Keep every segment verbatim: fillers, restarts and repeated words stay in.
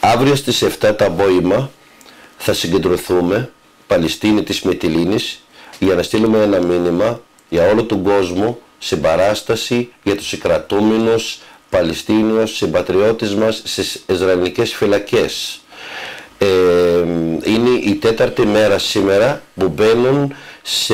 Αύριο στις επτά το απόγευμα θα συγκεντρωθούμε, Παλαιστίνη της Μυτιλήνης, για να στείλουμε ένα μήνυμα για όλο τον κόσμο σε παράσταση για τους συγκρατούμενους Παλαιστίνιους συμπατριώτες μας στις Ισραηλικές φυλακές. Ε, είναι η τέταρτη μέρα σήμερα που μπαίνουν σε,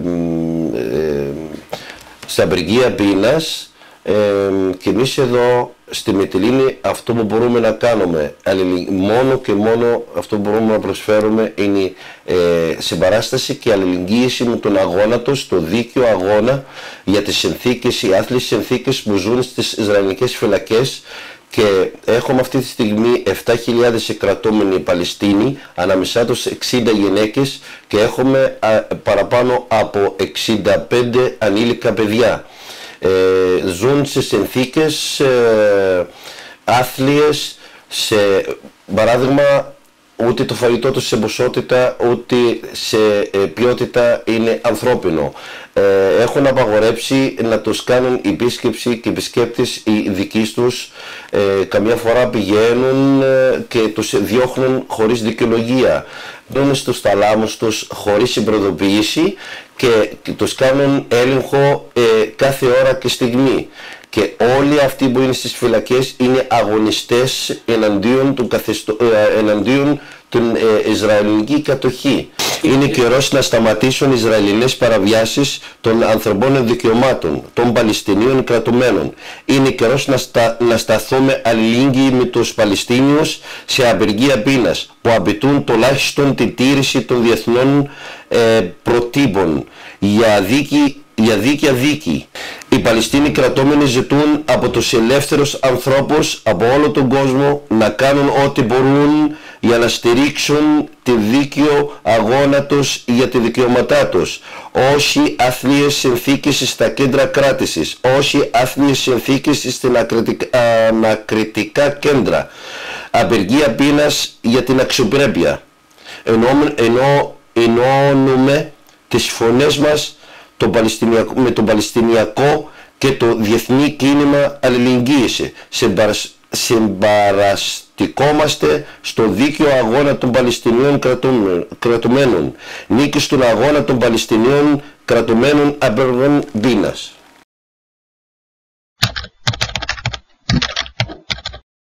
ε, στα απεργία πείνας, ε, και εμείς εδώ στη Μυτιλήνη αυτό που μπορούμε να κάνουμε, μόνο και μόνο αυτό που μπορούμε να προσφέρουμε είναι ε, συμπαράσταση και αλληλεγγύηση με τον αγώνα τους, το δίκαιο αγώνα για τις συνθήκες, οι άθλιες συνθήκες που ζουν στις Ισραηλικές φυλακές. Και έχουμε αυτή τη στιγμή επτά χιλιάδες κρατούμενοι Παλαιστίνοι, ανάμεσά τους εξήντα γυναίκες, και έχουμε α, παραπάνω από εξήντα πέντε ανήλικα παιδιά. Ε, ζουν σε συνθήκες ε, άθλιες, σε παράδειγμα ούτε το φαγητό τους σε ποσότητα ούτε σε ε, ποιότητα είναι ανθρώπινο. Ε, έχουν απαγορέψει να τους κάνουν επίσκεψη και επισκέπτες οι δικοί τους. Ε, καμιά φορά πηγαίνουν ε, και τους διώχνουν χωρίς δικαιολογία. Μπαίνουν στους θαλάμους τους χωρίς προειδοποίηση και τους κάνουν έλεγχο ε, κάθε ώρα και στιγμή. Και όλοι αυτοί που είναι στις φυλακές είναι αγωνιστές εναντίον του καθεστώ, ε, εναντίον την ε, Ισραηλική κατοχή. Είναι καιρός να σταματήσουν οι Ισραηλινές παραβιάσεις των ανθρωπίνων δικαιωμάτων των Παλαιστινίων κρατουμένων. Είναι καιρός να, στα, να σταθούμε αλληλεγγύοι με τους Παλαιστίνιους σε απεργία πείνας που απαιτούν τουλάχιστον την τήρηση των διεθνών ε, προτύπων για δίκη, για δίκαια δίκη. Οι Παλαιστίνοι κρατούμενοι ζητούν από τους ελεύθερους ανθρώπους από όλο τον κόσμο να κάνουν ό,τι μπορούν για να στηρίξουν τη δίκαιο αγώνα τους για τη δικαιώματά τους. Όσοι αθλίες συνθήκες στα κέντρα κράτησης, όσοι αθλίες συνθήκες στην ανακριτικά κέντρα, απεργία πείνας για την αξιοπρέπεια. Ενώ, ενώ ενώνουμε τις φωνές μας το με τον Παλαιστινιακό και το διεθνή κίνημα αλληλεγγύης. Συμπαραστικόμαστε στο δίκαιο αγώνα των Παλαιστινίων κρατουμένων. Νίκη στον αγώνα των Παλαιστινίων κρατουμένων απεργών πείνας.